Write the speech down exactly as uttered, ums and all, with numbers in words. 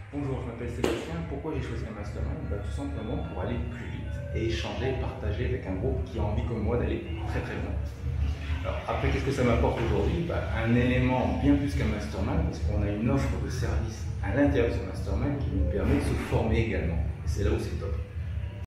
Bonjour, je m'appelle Sébastien. Pourquoi j'ai choisi un mastermind? Bah, tout simplement pour aller plus vite et échanger, partager avec un groupe qui a envie comme moi d'aller très très loin. Alors après, qu'est-ce que ça m'apporte aujourd'hui? Bah, un élément bien plus qu'un mastermind, parce qu'on a une offre de service à l'intérieur de ce mastermind qui nous permet de se former également. Et c'est là où c'est top.